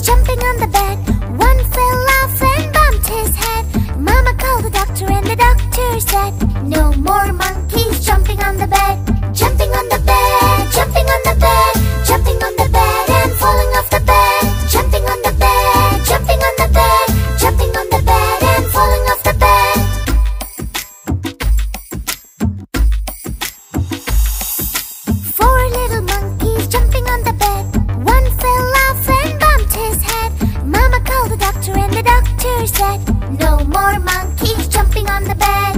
monkeys jumping on the bed. One fell off and bumped his head. Mama called the doctor and the doctor said, no more monkeys jumping on the bed. Jumping on the bed, jumping on the bed, jumping on the bed and falling off the bed. Jumping on the bed, jumping on the bed, jumping on the bed and falling off the bed. Four little monkeys jumping on the bed. One fell off and bumped his head. Mama called the doctor and the doctor said, no more monkeys jumping on the bed.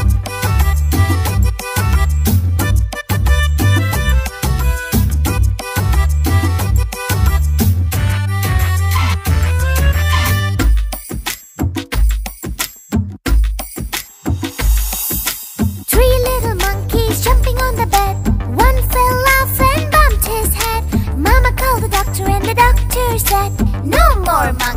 Three little monkeys jumping on the bed. One fell off and bumped his head. Mama called the doctor and the doctor said, no more monkeys